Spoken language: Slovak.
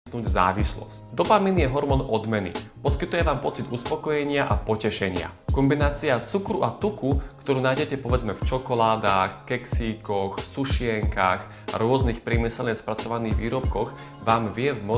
závislosť. Dopamín je hormón odmeny. Poskytuje vám pocit uspokojenia a potešenia. Kombinácia cukru a tuku, ktorú nájdete povedzme v čokoládach, keksíkoch, sušienkach a rôznych priemyselne spracovaných výrobkoch, vám vie v